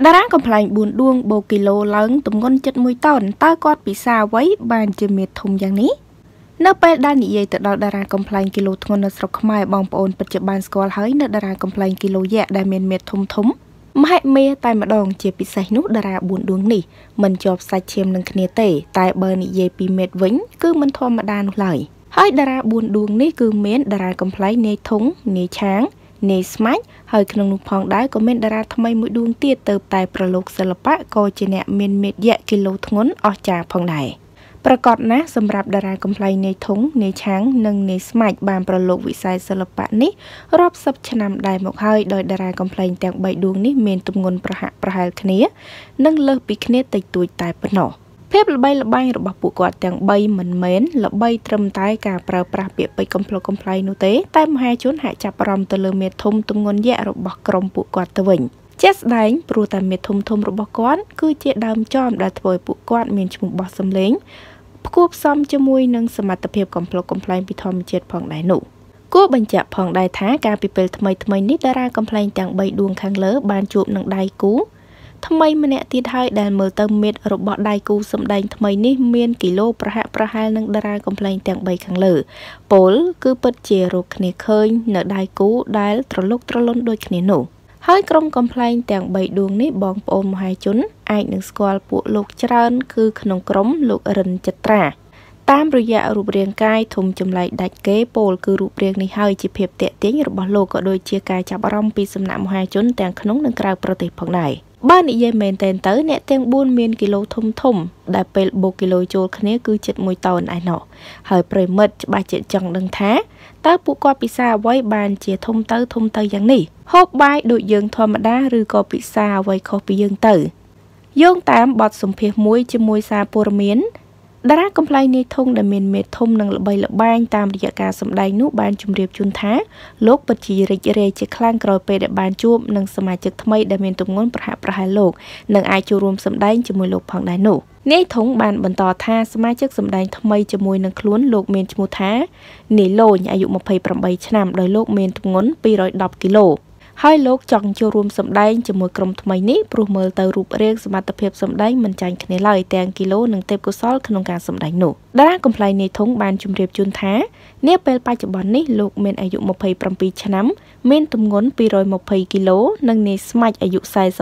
ดาราកំ pl ែង 4 ដួង បូគីឡូ ឡើង ទម្ងន់ 71 តោន តើ គាត់ ពិសា អ្វី បាន ជា មេធំ យ៉ាងនេះ នៅ ពេល ដែល និយាយ ទៅ ដល់ តារាកំ pl ែង គីឡូ ធ្ងន់ នៅ ស្រុក ខ្មែរ បងប្អូន ពិត ជា បាន ស្គាល់ ហើយ នៅ តារាកំ pl ែង គីឡូ យក្ស ដែល មាន មេធំ មហិមា តែ ម្ដង ជា ពិសេស នោះ តារា 4 ដួង នេះ មិន ជាប់ សាច់ ឈាម នឹង គ្នា ទេ តែ បើ និយាយ ពី មេត វិញ គឺ មិន ធម្មតា នោះ ឡើយ ហើយ តារា 4 ដួង នេះ គឺ មាន តារាកំ pl ែង នាយ ធុង នាយ ឆាង នាយ ស្មាច់ ហើយ ក្នុង នោះ ផង ដែរ ក៏ មាន តារា ថ្មី មួយ ដួង ទៀត ទៅ តែ ប្រឡូក សិល្បៈ ក៏ ជា អ្នក មាន មេត យក្ស គីឡូ ធ្ងន់ អស្ចារ្យ ផង ដែរ ប្រកប ណាស់ សម្រាប់ តារាកំ pl ែង នាយ ធុង នាយ ឆាង និង នាយ ស្មាច់ បាន ប្រឡូក វិស័យ សិល្បៈ នេះ រាប់ សិប ឆ្នាំ ដែរ មក ហើយ ដោយ តារាកំ pl ែង ទាំង 3 ដួង នេះ មាន ទម្ងន់ ប្រហាក់ ប្រហែល គ្នា និង លើស ពី គ្នា តិចតួច តែ ប៉ុណ្ណោះ ភាព ល្បី ល្បាញ របស់ ពួក គាត់ ទាំង 3 មិន មែន ល្បី ត្រឹម តែ ការ ប្រើប្រាស់ ពាក្យ ពេចន៍ កំប្លុក កំប្លែង នោះ ទេ តែ មហាជន ហាក់ ចាប់ អារម្មណ៍ ទៅ លើ មេធំ ទម្ងន់ យក្ស របស់ ក្រុម ពួក គាត់ ទៅ វិញ ជាក់ស្ដែង ព្រោះ តែ មេធំ របស់ គាត់ គឺជា ដើម ចំ ដែល ធ្វើ ឲ្យ ពួក គាត់ មាន ឈ្មោះ បោះ សំឡេង ផ្គួប ផ្សំ ជាមួយ នឹង សមត្ថភាព កំប្លុក កំប្លែង ពី ធម្មជាតិ ផង ដែរ នោះ គួរ បញ្ជាក់ ផង ដែរ ថា ការ ពី ពេល ថ្មី នេះ តារាកំ pl ែង ទាំង 3 ដួង ខាង លើ បាន ជួប នឹង ដៃ គូ ថ្មី ម្នាក់ ទៀត ហើយ ដែល មើល ទៅ មេត របស់ ដៃ គូ សម្ដែង ថ្មី នេះ មាន គីឡូ ប្រហាក់ ប្រហែល នឹង តារាកំ pl ែង ទាំង 3 ខាង លើ ពល គឺ ពិត ជា រក គ្នា ឃើញ នៅ ដៃ គូ ដែល ត្រឡុក ត្រលន់ ដូច គ្នា នោះ ហើយ ក្រុម កំ pl ែង ទាំង 3 ដួង នេះ បងប្អូន មហាជន អាច នឹង ស្គាល់ ពួក លោក ច្រើន គឺ ក្នុង ក្រុម លោក រិន ចិត្រា តាម រយៈ រូបរាង កាយ ធំ ចម្លែក ដាច់ គេ ពល គឺ រូបរាង នេះ ហើយ ជា ភាព ទាក់ទាញ របស់ លោក ក៏ ដូច ជា ការ ចាប់ អារម្មណ៍ ពី សំណាក់ មហាជន ទាំង ក្នុង និង ក្រៅ ប្រទេស ផង ដែរ បើ និយាយ មែន ទៅ អ្នក ទាំង 4 មាន គីឡូ ធំ ដែល ពេល បូក គីឡូ ចូល គ្នា គឺ 71 តោន ឯណោះ ហើយ ប្រិមិត្ត ច្បាស់ ជា ចង់ ដឹង ថា តើ ពួក គាត់ ពិសា អ្វី បាន ជា ធំ ទៅ យ៉ាងនេះ ហូប បាយ ដូច យើង ធម្មតា ឬ ក៏ ពិសា អ្វី ខុស ពី យើង ទៅ យោង តាម បទ សម្ភាសន៍ មួយ ជាមួយ សារព័ត៌មាន តារាកំ pl ែង នាយ ធុង ដែល មាន មេធំ និង ល្បី ល្បាញ តាម រយៈ ការ សម្ដែង នោះ បាន ជម្រាប ជូន ថា លោក ពិត ជា រីករាយ ជា ខ្លាំង ក្រោយ ពេល ដែល បាន ជួប នឹង សមាជិក ថ្មី ដែល មាន ទម្ងន់ ប្រហាក់ ប្រហែល លោក និង អាច ចូល រួម សម្ដែង ជាមួយ លោក ផង ដែរ នោះ នាយ ធុង បាន បន្ត ថា សមាជិក សម្ដែង ថ្មី ជាមួយ នឹង ខ្លួន លោក មាន ឈ្មោះ ថា នាយ លូញ អាយុ 28 ឆ្នាំ ដោយ លោក មាន ទម្ងន់ 210 គីឡូ ហើយ លោក ចង់ ចូល រួម សម្ដែង ជាមួយ ក្រុម ថ្មី នេះ ព្រោះ មើល ទៅ រូបរាង សមត្ថភាព សម្ដែង មិន ចាញ់ គ្នា ឡើយ ទាំង គីឡូ និង ទេពកោសល្យ ក្នុង ការ សម្ដែង នោះ តារាកំ pl ែង នាយ ធុង បាន ជម្រាប ជូន ថា នា ពេល បច្ចុប្បន្ន នេះ លោក មាន អាយុ 27 ឆ្នាំ មាន ទម្ងន់ 220 គីឡូ និង នាយ ស្មាច់ អាយុ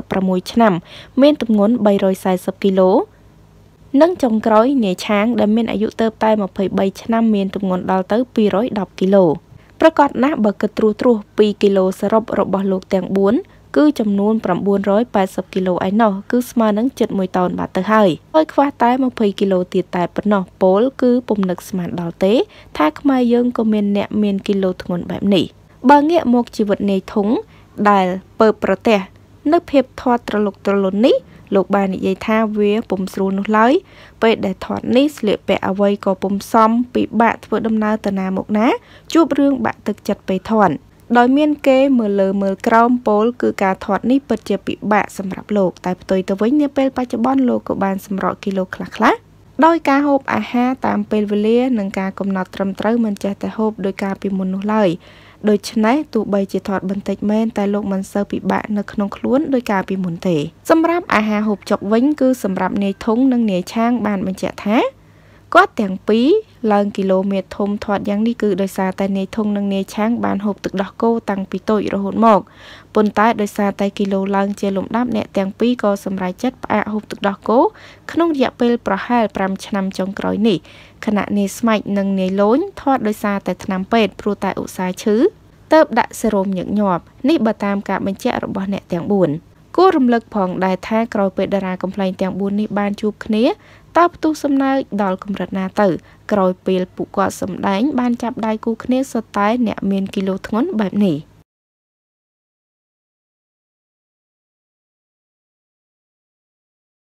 46 ឆ្នាំ មាន ទម្ងន់ 340 គីឡូ និង ចុង ក្រោយ នាយ ឆាង ដែល មាន អាយុ ទៅ តែ 23 ឆ្នាំ មាន ទម្ងន់ ដល់ ទៅ 210 គីឡូ ប្រកប ណាស់ បើ គិត ត្រួស ពី គីឡូ សរុប របស់ លោក ទាំង 4 គឺ ចំនួន 980 គីឡូ ឯណោះ គឺ ស្មើ នឹង 71 តោន បាត់ ទៅ ហើយ ខ្វះ តែ 20 គីឡូ ទៀត តែ ប៉ុណ្ណោះ ពល គឺ ពុំ នឹក ស្មាន ដល់ ទេ ថា ខ្មែរ យើង ក៏ មាន អ្នក មាន គីឡូ ធ្ងន់ បែប នេះ បើ ងាក មក ជីវិត នាយ ធុង ដែល ពើ ប្រទះ នៅ ភាព ធាត់ ត្រឡុក ត្រលន់ នេះ លោក បាន និយាយ ថា វា ពុំ ស្រួល នោះ ឡើយ ពេល ដែល ធាត់ នេះ ស្លៀក ពាក់ អ្វី ក៏ ពុំ សម ពិបាក ធ្វើ ដំណើរ ទៅ ណា មក ណា ជួប រឿង បាក់ ទឹក ចិត្ត ពេល ធាត់ ដោយ មាន គេ មើល លើ មើល ក្រោម ពល គឺ ការ ធាត់ នេះ ពិត ជា ពិបាក សម្រាប់ លោក តែ ផ្ទុយ ទៅ វិញ នា ពេល បច្ចុប្បន្ន លោក ក៏ បាន សម្រក គីឡូ ខ្លះ ដោយ ការ ហូប អាហារ តាម ពេល វេលា និង ការ កំណត់ ត្រឹមត្រូវ មិន ចេះ តែ ហូប ដោយ ការ ពី មុន នោះ ឡើយ ដូច្នេះ ទោះ បី ជា ធាត់ បន្តិច មែន តែ លោក មិន សូវ ពិបាក នៅ ក្នុង ខ្លួន ដោយ ការ ពី មុន ទេ សម្រាប់ អាហារ ហូបចុក វិញ គឺ សម្រាប់ នាយ ធុង និង នាយ ឆាង បាន បញ្ជាក់ ថា គាត់ ទាំង ពីរ ឡើង គីឡូ មេត ធំ ធាត់ យ៉ាង នេះ គឺ ដោយ សារ តែ នាយ ធុង និង នាយ ឆាង បាន ហូប ទឹកដោះគោ តាំង ពី តូច រហូត មក ប៉ុន្តែ ដោយ សារ តែ គីឡូ ឡើង ជា លំដាប់ អ្នក ទាំង ពីរ ក៏ សម្រេច ចិត្ត ផ្អាក ហូប ទឹកដោះគោ ក្នុង រយៈ ពេល ប្រហែល 5 ឆ្នាំ ចុង ក្រោយ នេះ ខណៈ នាយ ស្មាច់ និង នាយ លូញ ធាត់ ដោយ សារ តែ ថ្នាំ ពេទ្យ ព្រោះ តែ ឧស្សាហ៍ ឈឺ ទើប ដាក់ សេរ៉ូម ញឹកញាប់ នេះ បើ តាម ការ បញ្ជាក់ របស់ អ្នក ទាំង 4 គួរ រំលឹក ផង ដែរ ថា ក្រោយ ពេល តារាកំ pl ែង ទាំង 4 នេះ បាន ជួប គ្នា តើ ផ្ទុះ សំណើច ដល់ កម្រិត ណា ទៅ ក្រោយ ពេល ពួក គាត់ សម្ដែង បាន ចាប់ ដៃ គូ គ្នា សុទ្ធ តែ អ្នក មាន គីឡូ ធ្ងន់ បែប នេះ